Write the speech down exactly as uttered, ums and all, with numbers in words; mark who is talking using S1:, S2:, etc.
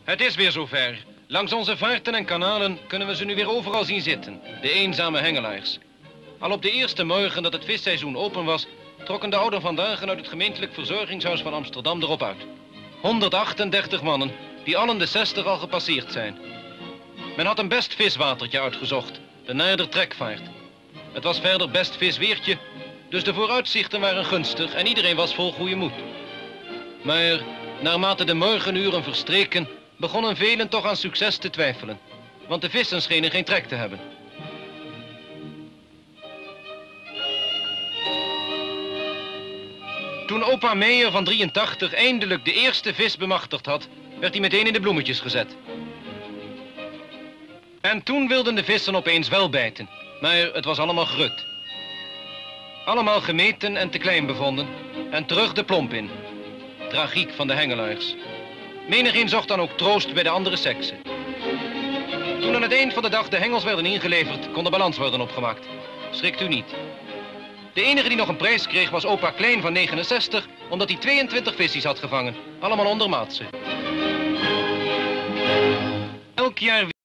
S1: Het is weer zover. Langs onze vaarten en kanalen kunnen we ze nu weer overal zien zitten, de eenzame hengelaars. Al op de eerste morgen dat het visseizoen open was, trokken de ouden vandaag uit het gemeentelijk verzorgingshuis van Amsterdam erop uit. honderdachtendertig mannen, die allen de zestig al gepasseerd zijn. Men had een best viswatertje uitgezocht, de Naarder Trekvaart. Het was verder best visweertje, dus de vooruitzichten waren gunstig en iedereen was vol goede moed. Maar naarmate de morgenuren verstreken, begonnen velen toch aan succes te twijfelen, want de vissen schenen geen trek te hebben. Toen opa Meijer van drieëntachtig eindelijk de eerste vis bemachtigd had, werd hij meteen in de bloemetjes gezet. En toen wilden de vissen opeens wel bijten, maar het was allemaal grut. Allemaal gemeten en te klein bevonden en terug de plomp in. Tragiek van de hengelaars. Menigeen zocht dan ook troost bij de andere sekse. Toen aan het eind van de dag de hengels werden ingeleverd, kon de balans worden opgemaakt. Schrikt u niet. De enige die nog een prijs kreeg was opa Klein van negenenzestig, omdat hij tweeëntwintig visjes had gevangen. Allemaal ondermaatse. Elk jaar